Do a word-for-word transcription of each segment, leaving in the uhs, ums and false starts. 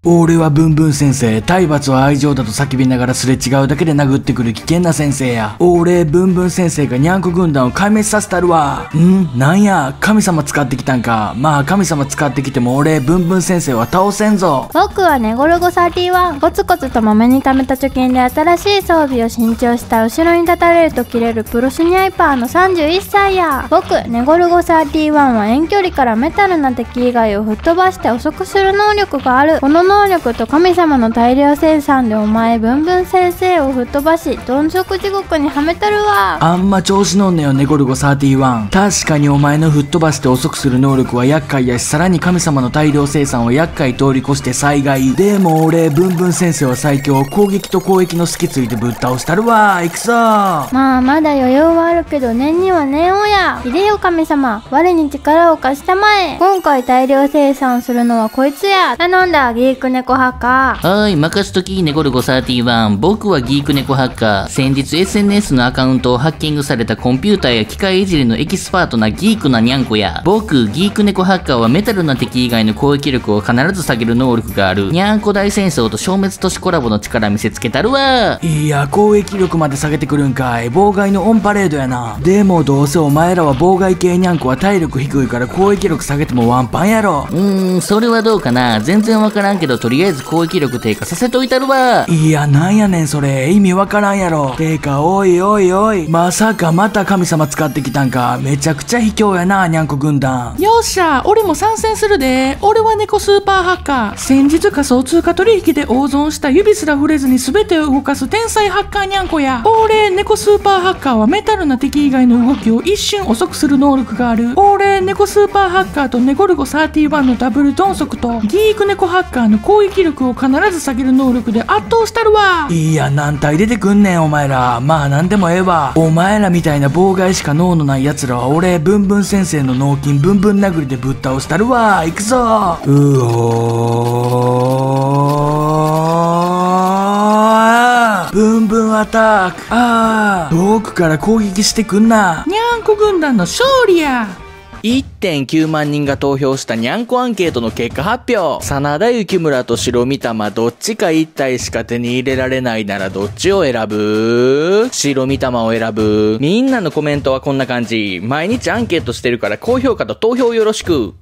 俺はブンブン先生、体罰は愛情だと叫びながらすれ違うだけで殴ってくる危険な先生や。俺、ブンブン先生がニャンコ軍団を壊滅させたるわ。んなんや、神様使ってきたんか。まあ神様使ってきても俺、ブンブン先生は倒せんぞ。 僕はネゴルゴサーティワン。コツコツとまめに貯めた貯金で新しい装備を新調した後ろに立たれると切れるプロスニャイパーのさんじゅういっさいや。僕、ネゴルゴサーティワンは遠距離からメタルな敵以外を吹っ飛ばして遅くする能力がある。この能力と神様の大量生産でお前ブンブン先生を吹っ飛ばし鈍足地獄にはめたるわ。 あんま調子乗んねよネゴルゴサーティワン。確かにお前の吹っ飛ばして遅くする能力は厄介やし、さらに神様の大量生産は厄介通り越して災害。でも俺ブンブン先生は最強。攻撃と攻撃の隙ついてぶっ倒したるわ。行くぞ。 まあまだ余裕はあるけど念には念をや。いでよ神様、我に力を貸したまえ。今回大量生産するのはこいつや。頼んだギーク猫ハッカー。 はーい、任しときネゴルゴサーティワン。僕はギーク猫ハッカー。先日 エスエヌエス のアカウントをハッキングされたコンピューターや機械いじりのエキスパートなギークなニャンコや。僕、ギーク猫ハッカーはメタルな敵以外の攻撃力を必ず下げる能力がある。ニャンコ大戦争と消滅都市コラボの力見せつけたるわ。 いや、攻撃力まで下げてくるんかい。妨害のオンパレードやな。でもどうせお前らは妨害系ニャンコは体力低いから攻撃力下げてもワンパンやろ。 うーん、それはどうかな。全然わからんけど、とりあえず攻撃力低下させといたるわ。 いや、なんやねんそれ。意味わからんやろ。てか、おいおいおい。まさかまた神様使ってきたんか。めちゃくちゃ卑怯やな、ニャンコ軍団。 よっしゃ、俺も参戦するで。俺は猫スーパーハッカー。先日仮想通貨取引で大損した指すら触れずに全てを動かす天才ハッカーニャンコや。俺、猫スーパーハッカーはメタルな敵以外の動きを一瞬遅くする能力がある。俺、猫スーパーハッカーとネゴルゴサーティワンのダブル鈍足とギーク猫ハッカーの攻撃力を必ず下げる能力で圧倒したるわ。 いや、何体出てくんねんお前ら。まあなんでもええわ。お前らみたいな妨害しか脳のない奴らは俺ブンブン先生の脳筋ブンブン殴りでぶっ倒したるわ。行くぞ。うおー、ブンブンアタック。あー、遠くから攻撃してくんな。 ニャンコ軍団の勝利や。 いってんきゅうまんにんが投票したニャンコアンケートの結果発表。真田幸村と白御霊どっちかいち体しか手に入れられないならどっちを選ぶ？白御霊を選ぶ。みんなのコメントはこんな感じ。毎日アンケートしてるから高評価と投票よろしく。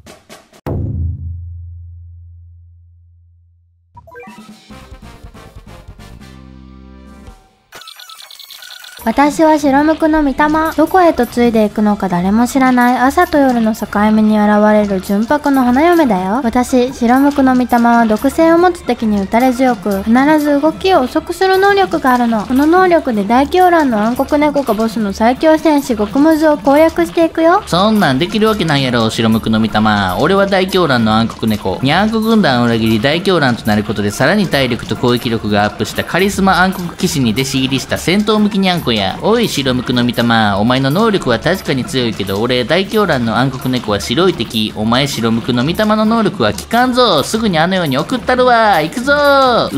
私は白無垢の御霊。どこへとついでいくのか誰も知らない朝と夜の境目に現れる純白の花嫁だよ。私、白無垢の御霊は毒性を持つ敵に打たれ強く、必ず動きを遅くする能力があるの。この能力で大狂乱の暗黒猫がボスの最強戦士極ムズを攻略していくよ。 そんなんできるわけないやろ、白無垢の御霊。俺は大狂乱の暗黒猫。ニャンコ軍団を裏切り大狂乱となることでさらに体力と攻撃力がアップしたカリスマ暗黒騎士に弟子入りした戦闘向きニャンコや。おい白無垢の御霊、お前の能力は確かに強いけど俺大狂乱の暗黒猫は白い敵。お前白無垢の御霊の能力は効かんぞ。すぐにあの世に送ったるわ。行くぞ。うお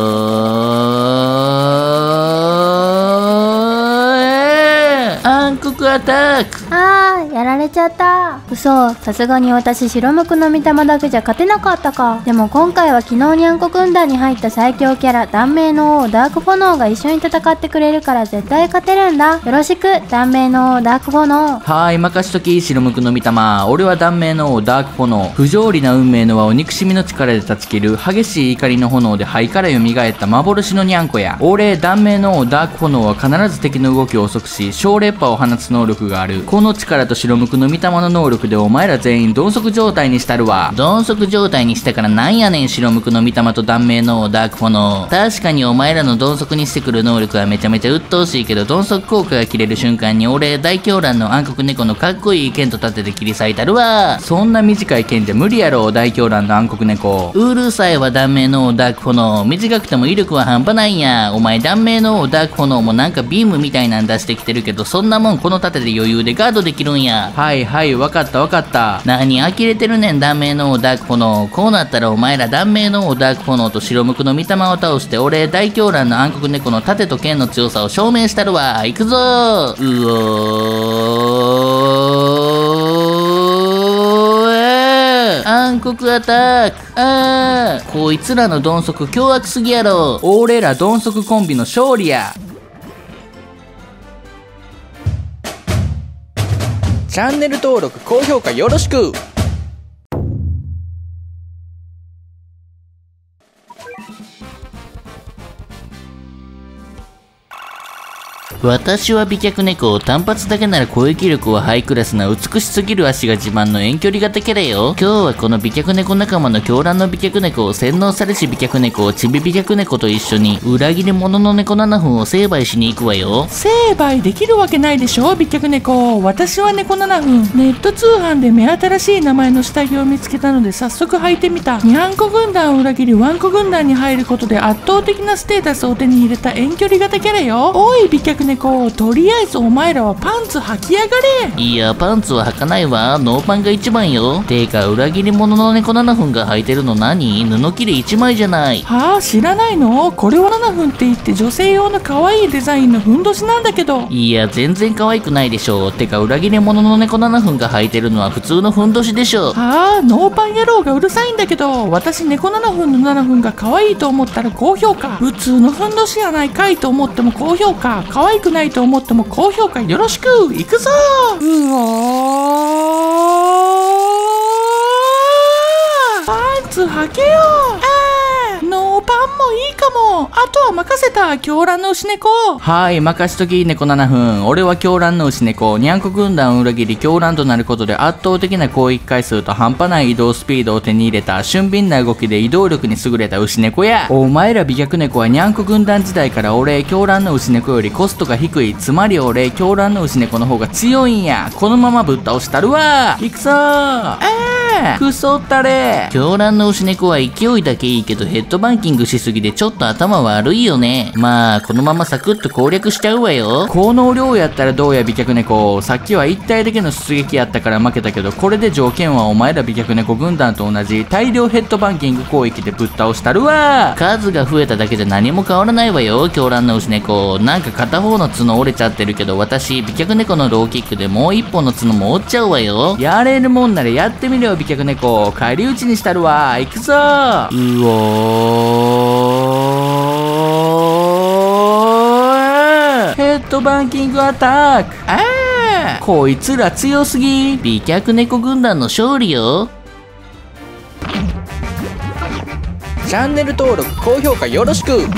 ー、暗黒アタック。 あー、やられちゃった。嘘、さすがに私白無垢の御霊だけじゃ勝てなかったか。でも今回は昨日ニャンコ軍団に入った最強キャラ断命の王ダークフォノーが一緒に戦ってくれるから絶対勝てるんだ。よろしく断命の王ダークフォノー。 はーい、任しとき白無垢の御霊。俺は断命の王ダークフォノー。不条理な運命の輪を憎しみの力で断ち切る激しい怒りの炎で肺から蘇った幻のニャンコや。俺断命の王ダークフォノーは必ず敵の動きを遅くし小烈波を放つ能力がある。この力と白無垢の御霊の能力でお前ら全員鈍足状態にしたるわ。鈍足状態にしたからなんやねん白無垢の御霊と断命の王ダークフォノー。確かにお前らの鈍足にしてくる能力はめちゃめちゃ鬱陶しいけど鈍足効果が切れる瞬間に俺大狂乱の暗黒猫のかっこいい剣と盾で切り裂いたるわ。そんな短い剣じゃ無理やろ大狂乱の暗黒猫。うるさいわ断命の王ダークフォノー。短くても威力は半端ないんや。お前断命の王ダークフォノーもなんかビームみたいなん出してきてるけどそんなもんこの盾で余裕でガードできるんや。 はいはい、わかったわかった。 何呆れてるねん断命の王ダークフォノー。こうなったらお前ら断命の王ダークフォノーと白無垢の御霊を倒して俺大狂乱の暗黒猫の盾と剣の強さを証明したるわ。行くぞー。うおー、暗国アタック。あー、こいつらの鈍足凶悪すぎやろ。俺ら鈍足コンビの勝利や。 チャンネル登録高評価よろしく。 私は美脚猫。単発だけなら攻撃力はハイクラスな美しすぎる足が自慢の遠距離型キャラよ。今日はこの美脚猫仲間の狂乱の美脚猫、洗脳されし美脚猫、ちび美脚猫と一緒に裏切り者の猫ななふんを成敗しに行くわよ。 成敗できるわけないでしょ美脚猫。私は猫ななふん。ネット通販で目新しい名前の下着を見つけたので早速履いてみた。にゃんこ軍団を裏切りワンコ軍団に入ることで圧倒的なステータスを手に入れた遠距離型キャラよ。おい美脚猫、とりあえずお前らはパンツ履きやがれ。 いや、パンツは履かないわ。ノーパンが一番よ。てか、裏切り者の猫ななふんが履いてるの何？布切れ一枚じゃない。 はあ、知らないの？これはななふんって言って女性用の可愛いデザインのふんどしなんだけど。 いや、全然可愛くないでしょ。てか、裏切り者の猫ななふんが履いてるのは普通のふんどしでしょ。 はあ、ノーパン野郎がうるさいんだけど、私猫ななふんのななふんが可愛いと思ったら高評価。普通のふんどしやないかいと思っても高評価。可愛くないと思っても高評価よろしく。いくぞー。うおー、パンツ履けよ。あー、ノーパンもいいかも。あとは任せた。狂乱の牛猫。 はい、任しとき猫ななふん。俺は狂乱の牛猫。にゃんこ軍団を裏切り狂乱となることで圧倒的な攻撃回数と半端ない移動スピードを手に入れた俊敏な動きで移動力に優れた牛猫や。お前ら美脚猫はにゃんこ軍団時代から俺狂乱の牛猫よりコストが低い。つまり俺狂乱の牛猫の方が強いんや。このままぶっ倒したるわ。いくぞー。あー、くそったれ。狂乱の牛猫は勢いだけいいけどヘッドバンキングしすぎでちょっと頭悪いよね。まあこのままサクッと攻略しちゃうわよ。この量やったらどうや美脚猫。さっきはいち体だけの出撃やったから負けたけど、これで条件はお前ら美脚猫軍団と同じ大量ヘッドバンキング攻撃でぶっ倒したるわ。数が増えただけで何も変わらないわよ狂乱の牛猫。なんか片方の角折れちゃってるけど、私美脚猫のローキックでもう一本の角も折っちゃうわよ。やれるもんならやってみろよ美脚猫。返り討ちにしたるわ。いくぞー。うおー、ヘッドバンキングアタック。あー、こいつら強すぎ。美脚猫軍団の勝利よ。 チャンネル登録高評価よろしく。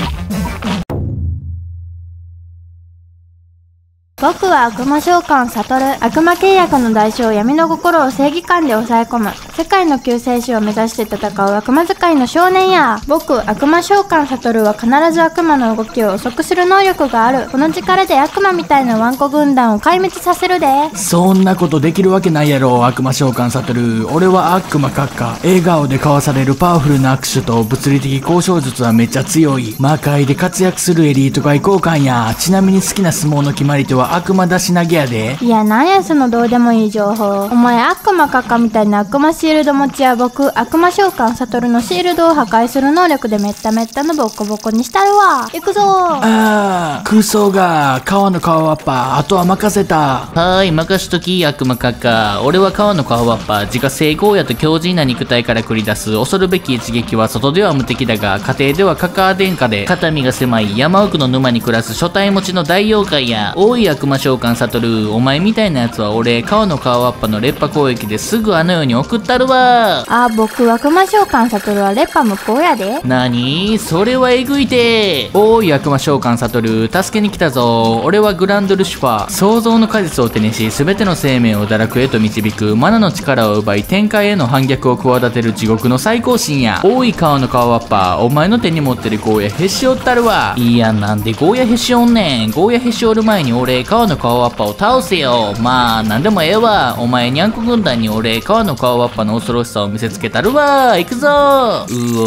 僕は悪魔召喚悟る。悪魔契約の代償、闇の心を正義感で抑え込む。世界の救世主を目指して戦う悪魔使いの少年や。僕、悪魔召喚悟は必ず悪魔の動きを遅くする能力がある。この力で悪魔みたいなワンコ軍団を壊滅させるで。 そんなことできるわけないやろ悪魔召喚悟。俺は悪魔閣下。笑顔で交わされるパワフルな握手と物理的交渉術はめっちゃ強い。魔界で活躍するエリート外交官や。ちなみに好きな相撲の決まり手は悪魔出し投げやで。 いや、なんやそのどうでもいい情報。お前悪魔閣下みたいな悪魔シールド持ちや。僕、悪魔召喚悟のシールドを破壊する能力でめっためったのボコボコにしたるわ。行くぞー。 あー、クソが川の川ワッパ。あとは任せた。 はーい、任しとき悪魔閣下。俺は川の川ワッパ。自家製ゴーヤと強靭な肉体から繰り出す恐るべき一撃は外では無敵だが家庭ではカカア殿下で肩身が狭い山奥の沼に暮らす初体持ちの大妖怪や。多い悪魔召喚悟。お前みたいなやつは俺川の川ワッパの烈波攻撃ですぐあの世に送ったるわ。 あ、僕、悪魔召喚悟は烈波無効やで。 なに？それはえぐいて。おーい悪魔召喚悟、助けに来たぞ。俺はグランドルシファー。創造の果実を手にし全ての生命を堕落へと導くマナの力を奪い天界への反逆を企てる地獄の最高神や。おい川の川ワッパ、お前の手に持ってるゴーヤへし折ったるわ。いや、なんでゴーヤへし折んねん。ゴーヤへし折る前に俺川の川ワッパを倒せよ。まあなんでもええわ。お前にゃんこ軍団に俺川の川ワッパの恐ろしさを見せつけたるわ。行くぞー。う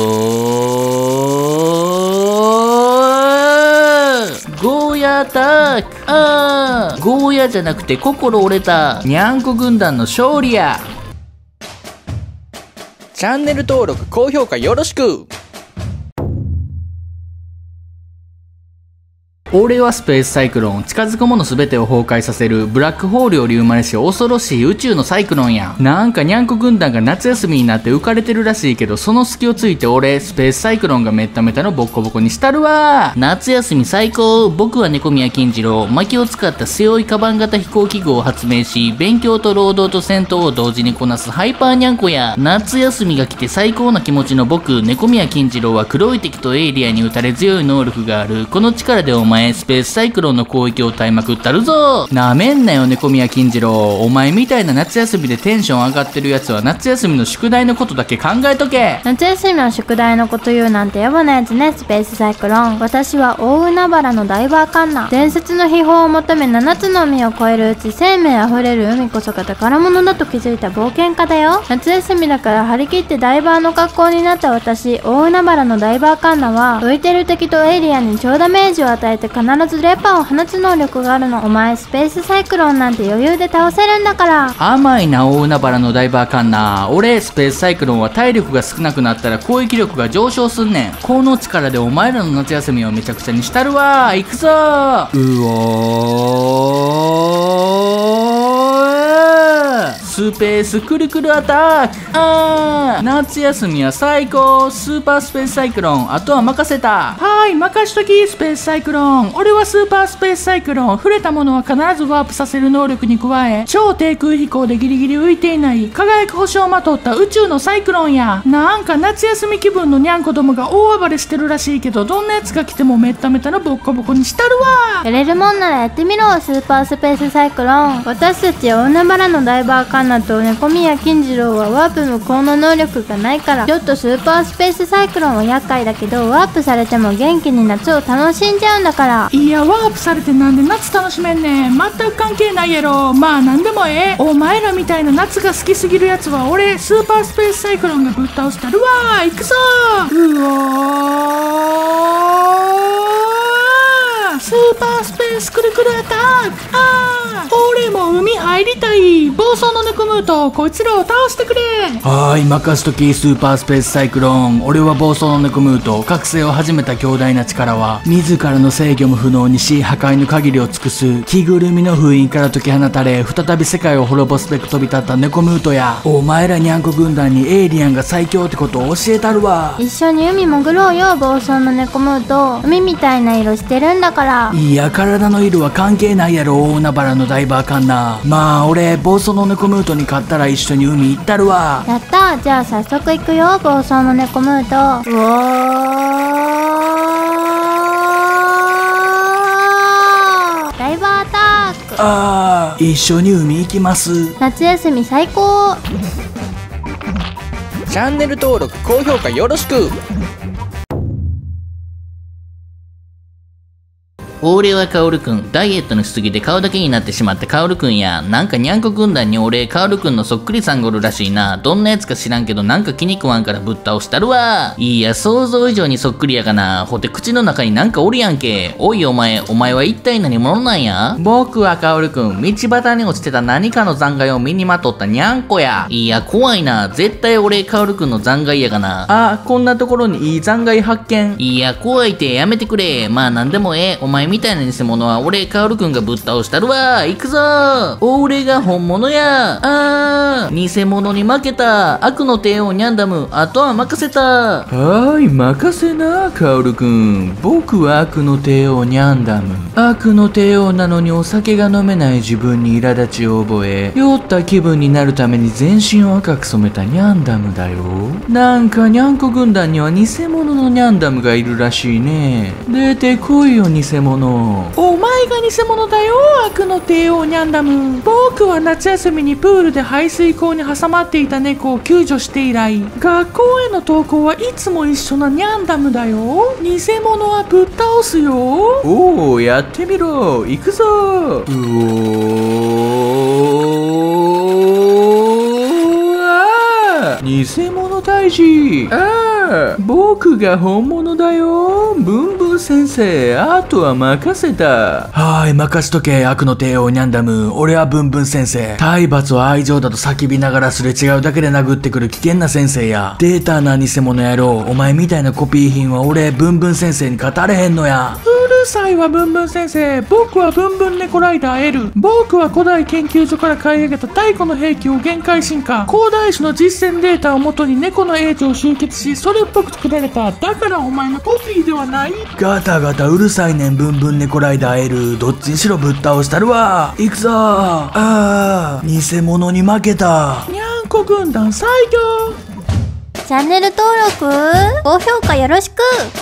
おー、ゴーヤアタック。あー、ゴーヤじゃなくて心折れた。にゃんこ軍団の勝利や。 チャンネル登録高評価よろしく。 俺はスペースサイクロン、近づくもの全てを崩壊させるブラックホールより生まれし恐ろしい宇宙のサイクロンや。なんかニャンコ軍団が夏休みになって浮かれてるらしいけど、その隙をついて俺スペースサイクロンがめっためたのボッコボコにしたるわ。夏休み最高。僕は猫宮金次郎、薪を使った背負いカバン型飛行機具を発明し、勉強と労働と戦闘を同時にこなすハイパーニャンコや。夏休みが来て最高な気持ちの僕、猫宮金次郎は黒い敵とエイリアンに打たれ強い能力がある。この力でお前スペースサイクロンの攻撃を耐えまくったるぞ。なめんなよ猫宮金次郎。お前みたいな夏休みでテンション上がってるやつは夏休みの宿題のことだけ考えとけ。 夏休みの宿題のこと言うなんてやばなやつね。スペースサイクロン、私は大海原のダイバーカンナ。伝説の秘宝を求めななつの海を越えるうち、生命あふれる海こそが宝物だと気づいた冒険家だよ。夏休みだから張り切ってダイバーの格好になった私、大海原のダイバーカンナは浮いてる敵とエイリアンに超ダメージを与えて必ずレパーを放つ能力があるの。お前スペースサイクロンなんて余裕で倒せるんだから。 甘いな大海原のダイバーカンナ。俺スペースサイクロンは体力が少なくなったら攻撃力が上昇すんねん。この力でお前らの夏休みをめちゃくちゃにしたるわ。行くぞー。うおー、スペースくるくるアタック。あー、夏休みは最高。スーパースペースサイクロン、あとは任せた。 はい、任しときスペースサイクロン。俺はスーパースペースサイクロン。触れたものは必ずワープさせる能力に加え、超低空飛行でギリギリ浮いていない輝く星をまとった宇宙のサイクロンや。なんか夏休み気分のニャンコどもが大暴れしてるらしいけど、どんなやつが来てもめっためたのボッコボコにしたるわ。 やれるもんならやってみろスーパースペースサイクロン。私たち大海原のダイバーカンナと猫宮金次郎はワープ無効の能力がないから、ちょっとスーパースペースサイクロンは厄介だけど、ワープされても元気に夏を楽しんじゃうんだから。 いや、ワープされてなんで夏楽しめんねん。全く関係ないやろ。まあなんでもええ。お前らみたいな夏が好きすぎるやつは俺スーパースペースサイクロンがぶっ倒したるわ。行くぞー。うおー、スーパースペースくるくるアタック。あー、俺も海入りたい。暴走のネコムート、こいつらを倒してくれ。 はーい、任しときスーパースペースサイクロン。俺は暴走のネコムート。覚醒を始めた強大な力は自らの制御も不能にし、破壊の限りを尽くす着ぐるみの封印から解き放たれ、再び世界を滅ぼすべく飛び立ったネコムートや。お前らニャンコ軍団にエイリアンが最強ってことを教えたるわ。 一緒に海潜ろうよ暴走のネコムート。海みたいな色してるんだから。 いや、体の色は関係ないやろ大海原のダイバーカンナ。まあ俺暴走のネコムートに勝ったら一緒に海行ったるわ。 やったー。じゃあ早速行くよ暴走のネコムート。うおー、ダイバーアタック。 あー、一緒に海行きます。 夏休み最高。 チャンネル登録高評価よろしく。 俺はカオルくん。ダイエットのしすぎで顔だけになってしまったカオルくんや。なんかニャンコ軍団に俺カオルくんのそっくりさんがおるらしいな。どんなやつか知らんけどなんか気に食わんからぶっ倒したるわ。いや、想像以上にそっくりやがな。ほて口の中になんかおるやんけ。おいお前、お前は一体何者なんや。僕はカオルくん。道端に落ちてた何かの残骸を身にまとったニャンコや。いや、怖いな。絶対俺カオルくんの残骸やがな。あ、こんなところにいい残骸発見。いや、怖いってやめてくれ。まあなんでもええ。お前みたいな偽物は俺カオルくんがぶっ倒したるわ。行くぞ。俺が本物や。あー、偽物に負けた。悪の帝王ニャンダム、あとは任せた。はーい、任せなカオルくん。僕は悪の帝王ニャンダム。悪の帝王なのにお酒が飲めない自分に苛立ちを覚え、酔った気分になるために全身を赤く染めたニャンダムだよ。なんかニャンコ軍団には偽物のニャンダムがいるらしいね。出てこいよ偽物。 お前が偽物だよ悪の帝王ニャンダム。僕は夏休みにプールで排水溝に挟まっていた猫を救助して以来、学校への登校はいつも一緒なニャンダムだよ。偽物はぶっ倒すよ。 おお、やってみろ。行くぞ。うおー、あー、偽物退治。ああ、僕が本物だよ。ブンブンブ先生、あとは任せた。はーい、任しとけ、悪の帝王ニャンダム。俺はブンブン先生。体罰は愛情だと叫びながらすれ違うだけで殴ってくる危険な先生や。データな偽物野郎。お前みたいなコピー品は俺、ブンブン先生に語れへんのや。 うるさいわブンブン先生。僕はブンブン猫ライダー L。 僕は古代研究所から買い上げた太古の兵器を限界進化、広大種の実践データをもとに猫の英知を集結し、それっぽく作られた。だからお前のコピーではない。 ガタガタうるさいねん、ブンブン猫ライダー L。 どっちにしろぶっ倒したるわ。行くぞー。あー、偽物に負けた。 にゃんこ軍団最強。 チャンネル登録高評価よろしく。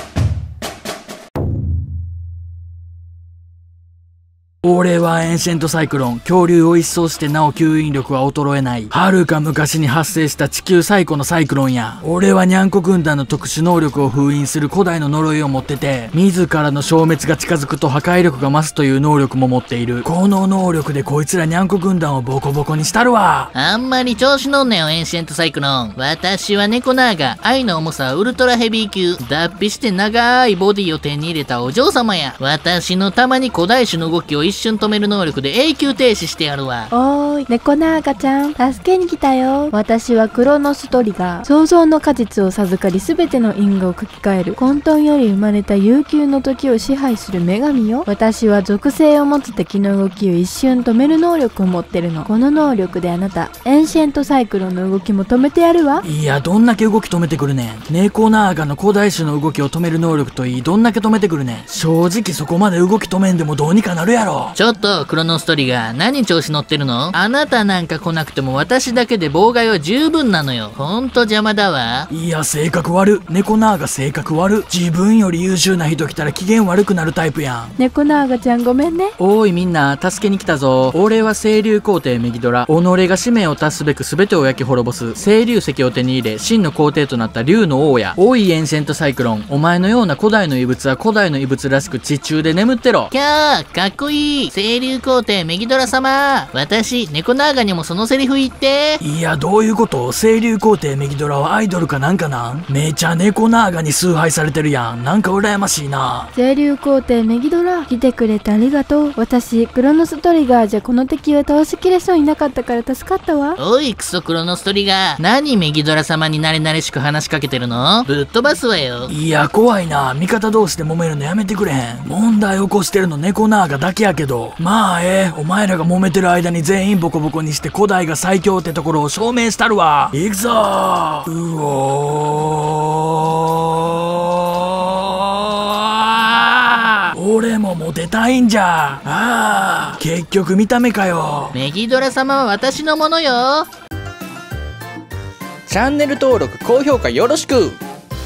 俺はエンシェントサイクロン。恐竜を一掃してなお吸引力は衰えない。はるか昔に発生した地球最古のサイクロンや。俺はニャンコ軍団の特殊能力を封印する古代の呪いを持ってて、自らの消滅が近づくと破壊力が増すという能力も持っている。この能力でこいつらニャンコ軍団をボコボコにしたるわ。 あんまり調子乗んなよ、エンシェントサイクロン。私は猫ナーガ。愛の重さはウルトラヘビー級。脱皮して長いボディを手に入れたお嬢様や。私のたまに古代種の動きを一瞬止める能力で永久停止してやるわ。 おーい、猫な赤ちゃん、助けに来たよ。私はクロノストリガー。創造の果実を授かり、すべての因果を書き換える。混沌より生まれた悠久の時を支配する女神よ。私は属性を持つ敵の動きを一瞬止める能力を持ってるの。この能力であなた、エンシェントサイクロンの動きも止めてやるわ。 いや、どんだけ動き止めてくるねん。猫ナーガの古代種の動きを止める能力といい、どんだけ止めてくるねん。正直そこまで動き止めんでもどうにかなるやろ。 ちょっとクロノストリガー、何調子乗ってるの？あなたなんか来なくても私だけで妨害は十分なのよ。ほんと邪魔だわ。 いや、性格悪。猫ナーガ性格悪。自分より優秀な人来たら機嫌悪くなるタイプやん。 猫な赤ちゃんごめんね。 おーいみんな、助けに来たぞ。俺は清流皇帝メギドラ。己が使命を達すべく全てを焼き滅ぼす清流石を手に入れ、真の皇帝となった竜の王や。おいエンシェントサイクロン、お前のような古代の遺物は古代の遺物らしく地中で眠ってろ。キャー、かっこいい。清流皇帝メギドラ様。私、猫ナーガにもそのセリフ言って。 いや、どういうこと？清流皇帝メギドラはアイドルかなんかなん？めちゃ猫ナーガに崇拝されてるやん。なんか羨ましいな。 清流皇帝メギドラ、来てくれてありがとう。私、クロノストリガーじゃこの敵は倒しきれそうになかったから助かったわ。 おいクソクロノストリガー、何メギドラ様になれなれしく話しかけてるの？ぶっ飛ばすわよ。 いや、怖いな。味方同士で揉めるのやめてくれへん。問題起こしてるの猫ナーガだけやけど。まあええ、お前らが揉めてる間に全員ボコボコにして古代が最強ってところを証明したるわ。行くぞー。うおー、俺もモテたいんじゃ。ああ、結局見た目かよ。 メギドラ様は私のものよ。 チャンネル登録高評価よろしく。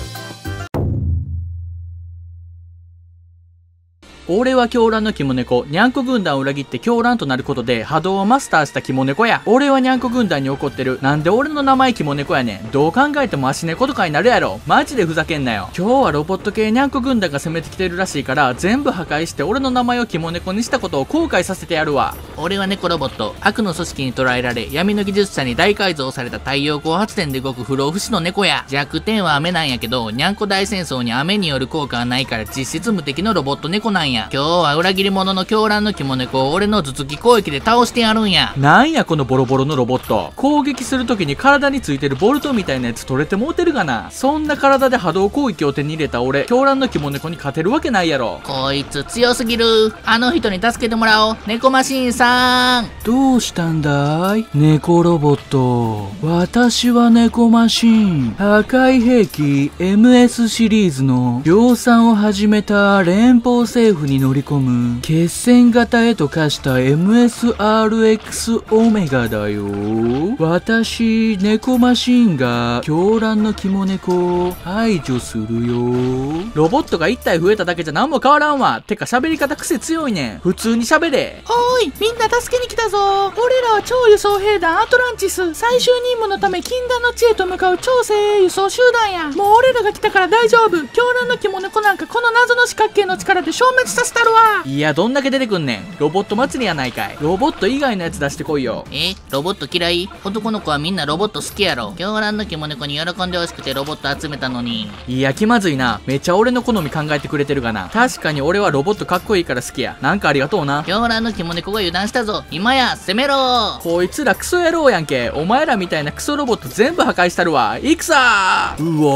俺は狂乱の肝猫。ニャンコ軍団を裏切って狂乱となることで波動をマスターした肝猫や。俺はニャンコ軍団に怒ってる。なんで俺の名前肝猫やねん。どう考えても足猫とかになるやろ。マジでふざけんなよ。今日はロボット系ニャンコ軍団が攻めてきてるらしいから、全部破壊して俺の名前を肝猫にしたことを後悔させてやるわ。俺は猫ロボット。悪の組織に捕らえられ、闇の技術者に大改造された太陽光発電で動く不老不死の猫や。弱点は雨なんやけど、ニャンコ大戦争に雨による効果はないから実質無敵のロボット猫なんや。今日は裏切り者の狂乱の肝猫を俺の頭突き攻撃で倒してやるんや。なんやこのボロボロのロボット。攻撃するときに体についてるボルトみたいなやつ取れてもうてるがな。そんな体で波動攻撃を手に入れた俺、狂乱の肝猫に勝てるわけないやろ。こいつ強すぎる。あの人に助けてもらおう。猫マシーンさん。 どうしたんだい猫ロボット。私は猫マシーン。破壊兵器 エムエス シリーズの量産を始めた連邦政府に乗り込む決戦型へと化した エムエスアールエックス オメガだよ。私、猫マシーンが狂乱の肝猫を排除するよ。 ロボットがいち体増えただけじゃ何も変わらんわ。てか喋り方癖強いねん。普通に喋れ。 おーい、みんな助けに来たぞ。俺らは超輸送兵団アトランティス。最終任務のため禁断の地へと向かう超精鋭輸送集団や。もう俺らが来たから大丈夫。狂乱の肝猫なんかこの謎の四角形の力で消滅ささせたるわ。 いや、どんだけ出てくんねん。ロボット祭りやないかい。ロボット以外のやつ出してこいよ。 え、ロボット嫌い？男の子はみんなロボット好きやろ。狂乱のキモネコに喜んでほしくてロボット集めたのに。 いや、気まずいな。めっちゃ俺の好み考えてくれてるがな。確かに俺はロボットかっこいいから好きや。なんかありがとうな。 狂乱のキモネコが油断したぞ。今や攻めろ。 こいつらクソ野郎やんけ。お前らみたいなクソロボット全部破壊したるわ。いくさー。 う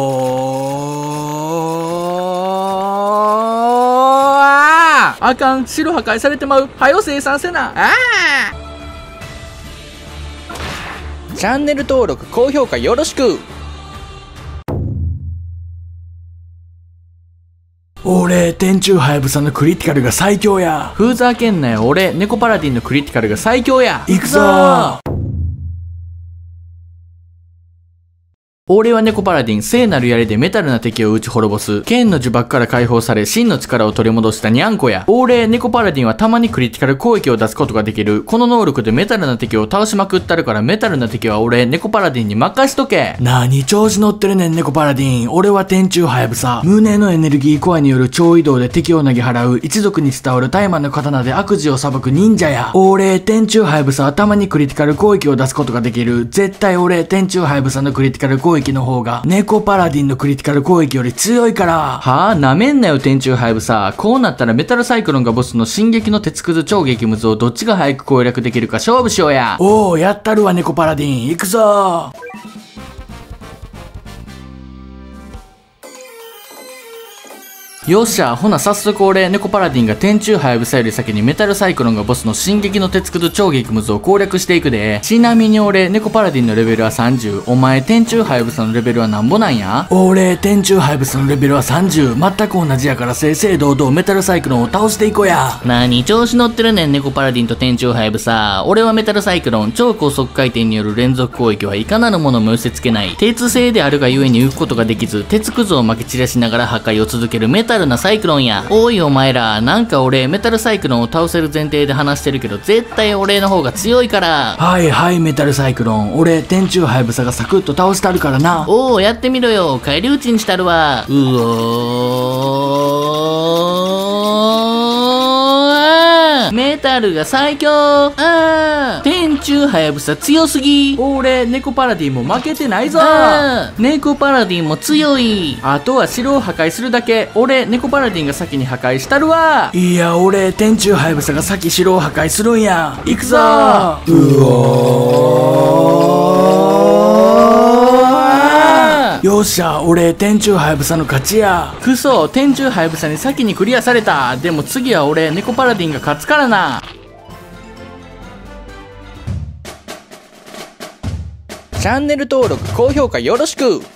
おーああかん。城破壊されてまう。はよ生産せな。ああ。チャンネル登録高評価よろしく。 俺天中ハヤブサのクリティカルが最強や。 ふざけんなよ。俺猫パラディンのクリティカルが最強や。 行くぞー。 俺は猫パラディン、聖なる槍でメタルな敵を撃ち滅ぼす。剣の呪縛から解放され、真の力を取り戻したニャンコや。俺、猫パラディンはたまにクリティカル攻撃を出すことができる。この能力でメタルな敵を倒しまくったるから、メタルな敵は俺、猫パラディンに任しとけ。 何調子乗ってるねん猫パラディン。俺は天中ハヤブサ。胸のエネルギーコアによる超移動で敵を投げ払う。一族に伝わる大魔の刀で悪事を裁く忍者や。俺、天中ハヤブサはたまにクリティカル攻撃を出すことができる。絶対俺、天中ハヤブサのクリティカル攻撃の方が、猫パラディンのクリティカル攻撃より強いから。 はあ、なめんなよ天中ハヤブサ。こうなったらメタルサイクロンがボスの進撃の鉄くず超激ムズをどっちが早く攻略できるか勝負しようや。 おお、やったるわ猫パラディン。行くぞー。 よっしゃ、ほな早速俺、猫パラディンが天中ハヤブサより先にメタルサイクロンがボスの進撃の鉄くず超激ムズを攻略していくで。ちなみに俺、猫パラディンのレベルはさんじゅう。お前、天中ハヤブサのレベルはなんぼなんや？ 俺、天中ハヤブサのレベルはさんじゅう。全く同じやから正々堂々メタルサイクロンを倒していこうや。 何調子乗ってるねん猫パラディンと天中ハヤブサ。俺はメタルサイクロン、超高速回転による連続攻撃はいかなるものも寄せ付けない。鉄製であるがゆえに浮くことができず、鉄くずを撒き散らしながら破壊を続けるメタルなサイクロンや。おいお前ら、なんか俺メタルサイクロンを倒せる前提で話してるけど、絶対俺の方が強いから。 はいはいメタルサイクロン。俺、天中ハヤブサがサクッと倒したるからな。 おお、やってみろよ。返り討ちにしたるわ。うおー、メタルが最強。あー、天中ハヤブサ強すぎ。 俺、猫パラディンも負けてないぞ。 あー、猫パラディンも強い。 あとは城を破壊するだけ。俺、猫パラディンが先に破壊したるわ。 いや、俺、天中ハヤブサが先城を破壊するんや。行くぞー。うおー。よっしゃ、俺、天中ハヤブサの勝ちや。 くそ、天中ハヤブサに先にクリアされた。でも次は俺、猫パラディンが勝つからな。チャンネル登録、高評価よろしく。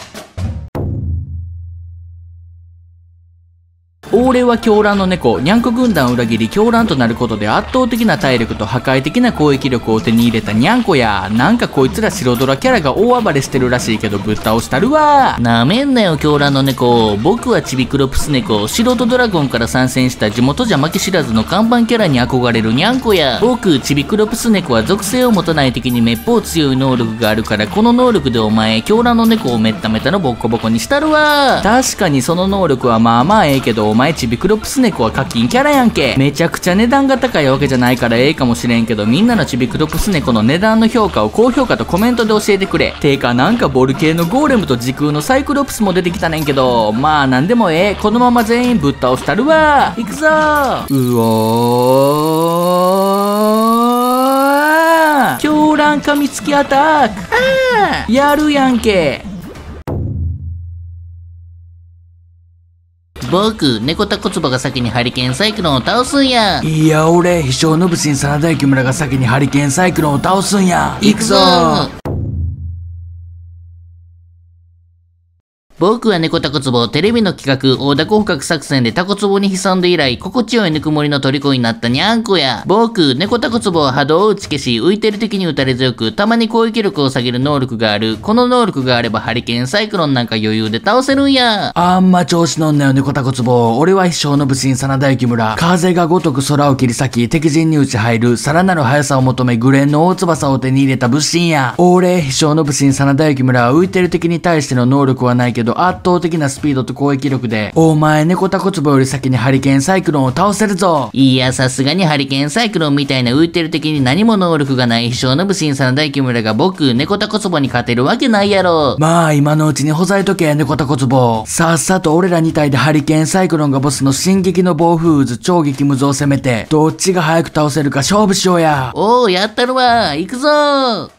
俺は狂乱の猫、ニャンコ軍団を裏切り狂乱となることで圧倒的な体力と破壊的な攻撃力を手に入れたニャンコや。なんかこいつら白ドラキャラが大暴れしてるらしいけどぶっ倒したるわ。 なめんなよ狂乱の猫。僕はちびクロプス猫、素人ドラゴンから参戦した地元じゃ負け知らずの看板キャラに憧れるニャンコや。僕、ちびクロプス猫は属性を持たない敵にめっぽう強い能力があるから、この能力でお前、狂乱の猫をめっためたのボッコボコにしたるわ。 確かにその能力はまあまあええけど、お前ちびクロプス猫は課金キャラやんけ。めちゃくちゃ値段が高いわけじゃないからええかもしれんけど、みんなのちびクロプス猫の値段の評価を高評価とコメントで教えてくれ。てかなんかボル系のゴーレムと時空のサイクロプスも出てきたねんけど、まあなんでもええ。このまま全員ぶっ倒したるわ。いくぞー。うおー、狂乱噛みつきアタック。あー、やるやんけ。 僕、猫タコツバが先にハリケーンサイクロンを倒すんや。 いや、俺、飛翔の武神真田幸村が先にハリケーンサイクロンを倒すんや。行くぞー。 僕は猫タコツボ、テレビの企画、大凧捕獲作戦でタコツボに潜んで以来、心地よいぬくもりの虜になったニャンコや。僕、猫タコツボは波動を打ち消し、浮いてる敵に打たれ強く、たまに攻撃力を下げる能力がある。この能力があればハリケーンサイクロンなんか余裕で倒せるんや。 あんま調子乗んなよ、猫タコツボ。俺は飛翔の武神真田幸村。風が如く空を切り裂き、敵陣に打ち入る、さらなる速さを求め、グレンの大翼を手に入れた武神や。俺、飛翔の武神真田幸村は浮いてる敵に対しての能力はないけど、 ど圧倒的なスピードと攻撃力で、お前猫タコツボより先にハリケーンサイクロンを倒せるぞ。 いや、さすがにハリケーンサイクロンみたいな浮いてる敵に何も能力がない秘書の武神さん大木村が僕、猫タコツボに勝てるわけないやろ。 まあ今のうちにほざいとけ猫タコツボ。さっさと俺らに体でハリケーンサイクロンがボスの進撃の暴風渦超激無造を攻めて、どっちが早く倒せるか勝負しようや。 おー、やったるわ。行くぞー。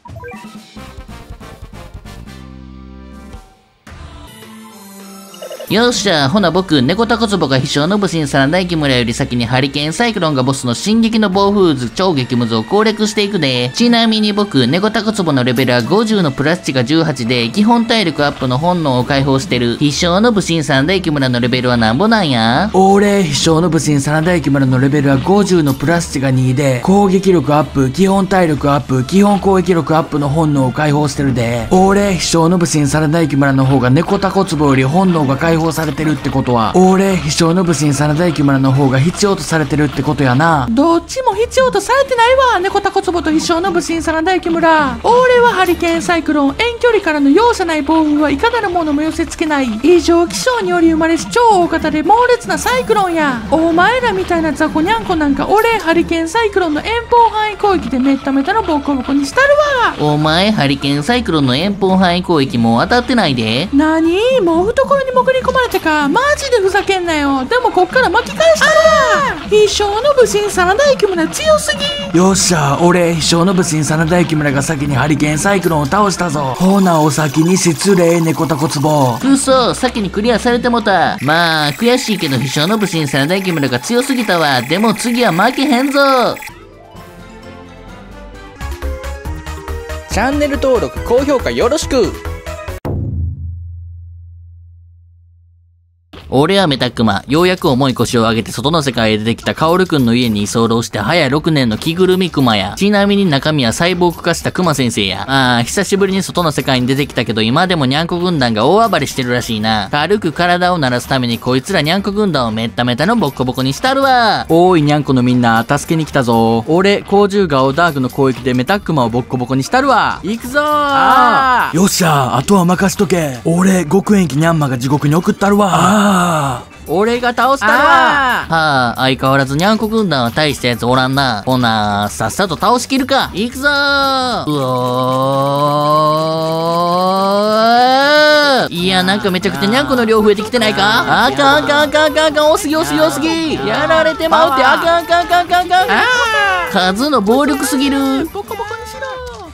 よっしゃ、ほな僕、猫タコツボが秘書の武神さん大木村より先にハリケーンサイクロンがボスの進撃の暴風渦超激ムズを攻略していくで。ちなみに僕、猫タコツボのレベルはごじゅうのプラス値がじゅうはちで、基本体力アップの本能を解放してる。秘書の武神さん大木村のレベルはなんぼなんや？ 俺、秘書の武神真田幸村のレベルはごじゅうのプラス値がにで、攻撃力アップ、基本体力アップ、基本攻撃力アップの本能を解放してるで。俺、秘書の武神真田幸村の方が猫タコツボより本能が解放されてるってことは、俺、秘書の武神真田幸村の方が必要とされてるってことやな。 どっちも必要とされてないわ。猫タコツボと必勝の武神真田幸村。俺はハリケーンサイクロン、遠距離からの容赦ない暴風はいかなるものも寄せ付けない異常気象により生まれし超大型で猛烈なサイクロンや。お前らみたいな雑魚にゃんこなんか、俺ハリケーンサイクロンの遠方範囲攻撃でめっためたのボッコボコにしたるわ。 お前、ハリケーンサイクロンの遠方範囲攻撃もう当たってないで。 なに、もう懐に潜り込まれてか。マジでふざけんなよ。でもこっから巻き返したるわ。必勝の武神真田幸村強すぎ。 よっしゃ、俺、秘書の武神真田幸村が先にハリケーンサイクロンを倒したぞ。ほな、お先に失礼、猫タコツボ。 うそ、先にクリアされてもた。まあ、悔しいけど秘書の武神真田幸村が強すぎたわ。でも次は負けへんぞ。 チャンネル登録、高評価よろしく。 俺はメタックマ。ようやく重い腰を上げて外の世界へ出てきたカオルくんの家に居候して早ろくねんの着ぐるみクマや。ちなみに中身はサイボーグ化したクマ先生や。ああ、久しぶりに外の世界に出てきたけど今でもニャンコ軍団が大暴れしてるらしいな。軽く体を鳴らすためにこいつらニャンコ軍団をめっためたのボッコボコにしたるわ。 おーいにゃんこのみんな、助けに来たぞ。俺、光獣顔ダークの攻撃でメタックマをボッコボコにしたるわ。行くぞー。あよっしゃ、あとは任しとけ。俺、極縁期ニャンマが地獄に送ったるわ。ああ。 俺が倒したるわ。 はあ、相変わらずニャンコ軍団は大したやつおらんな。ほな、さっさと倒しきるか。行くぞー。うおー。いや、なんかめちゃくちゃニャンコの量増えてきてないか。あかんあかんあかんあかんあかん、多すぎ多すぎ多すぎ。やられてまうって、あかんあかんあかんあかんあかん。数の暴力すぎる。 ボコボコにしろ。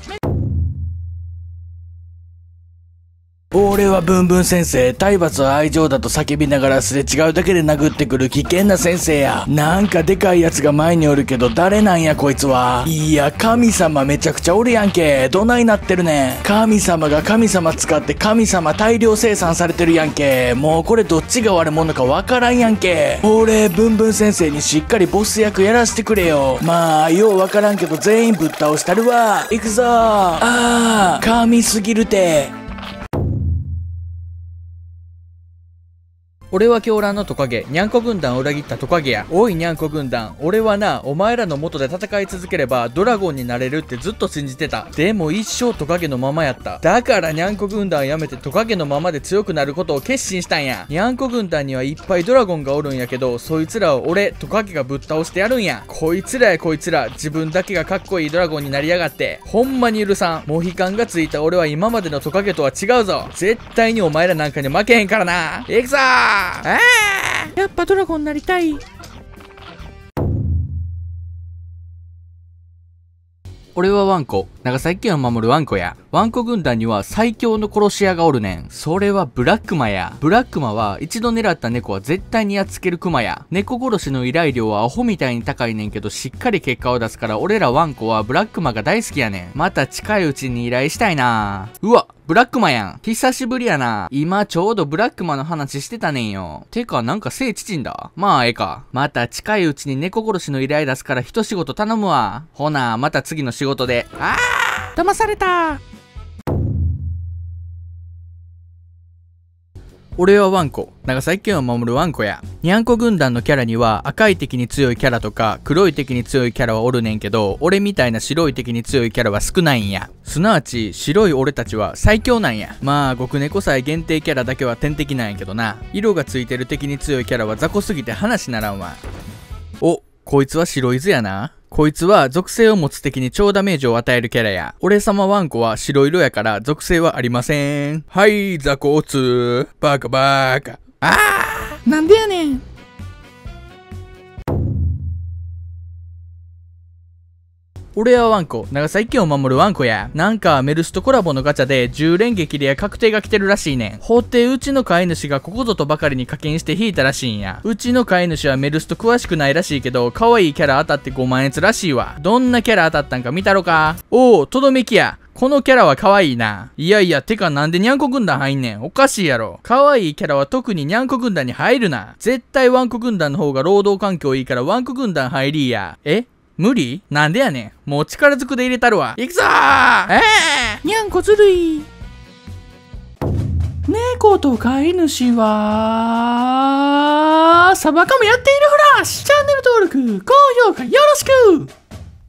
俺はブンブン先生、体罰は愛情だと叫びながらすれ違うだけで殴ってくる危険な先生や。なんかでかいやつが前におるけど誰なんやこいつは。いや、神様めちゃくちゃおるやんけ。どないなってるねん。神様が神様使って神様大量生産されてるやんけ。もうこれどっちが悪者かわからんやんけ。俺、ブンブン先生にしっかりボス役やらしてくれよ。まあ、ようわからんけど全員ぶっ倒したるわ。行くぞー。あー、神すぎるて。 俺は狂乱のトカゲ、ニャンコ軍団を裏切ったトカゲや。おいニャンコ軍団、俺はな、お前らの元で戦い続ければドラゴンになれるってずっと信じてた。でも一生トカゲのままやった。だからニャンコ軍団をやめてトカゲのままで強くなることを決心したんや。ニャンコ軍団にはいっぱいドラゴンがおるんやけど、そいつらを俺、トカゲがぶっ倒してやるんや。こいつらやこいつら、自分だけがかっこいいドラゴンになりやがって。ほんまに許さん。モヒカンがついた俺は今までのトカゲとは違うぞ。絶対にお前らなんかに負けへんからな。行くぞー。あーやっぱドラゴンになりたい。 俺はワンコ。長崎県を守るワンコや。ワンコ軍団には最強の殺し屋がおるねん。それはブラックマや。ブラックマは一度狙った猫は絶対にやっつけるクマや。猫殺しの依頼料はアホみたいに高いねんけどしっかり結果を出すから俺らワンコはブラックマが大好きやねん。また近いうちに依頼したいな。うわ、ブラックマやん。久しぶりやな。今ちょうどブラックマの話してたねんよ。てかなんか背縮んだ。まあええか。また近いうちに猫殺しの依頼出すから一仕事頼むわ。ほな、また次の仕事で。 あー、騙された。 俺はワンコ。長崎県を守るワンコや。にゃんこ軍団のキャラには赤い敵に強いキャラとか黒い敵に強いキャラはおるねんけど、俺みたいな白い敵に強いキャラは少ないんや。すなわち白い俺たちは最強なんや。まあ極猫祭限定キャラだけは天敵なんやけどな。色がついてる敵に強いキャラは雑魚すぎて話ならんわ。お、こいつは白い図やな。こいつは属性を持つ敵に超ダメージを与えるキャラや。俺様ワンコは白色やから属性はありません。はい、雑魚つ。バカバカ。あーなんでやねん。 俺はワンコ。長崎県を守るワンコや。なんかメルスとコラボのガチャでじゅう連激レア確定が来てるらしいねん。法廷うちの飼い主がここぞとばかりに課金して引いたらしいんや。うちの飼い主はメルスと詳しくないらしいけど、可愛いキャラ当たってごまんえつらしいわ。どんなキャラ当たったんか見たろか。おお、とどめきや。このキャラは可愛いな。いやいや、てかなんでニャンコ軍団入んねん。おかしいやろ。可愛いキャラは特にニャンコ軍団に入るな。絶対ワンコ軍団の方が労働環境いいからワンコ軍団入りや。え無理なんでやねん。もう力ずくで入れたるわ。いくぞーえーにゃんこずるい。猫と飼い主は、サバカもやっているフラッシュ。チャンネル登録、高評価よろしく。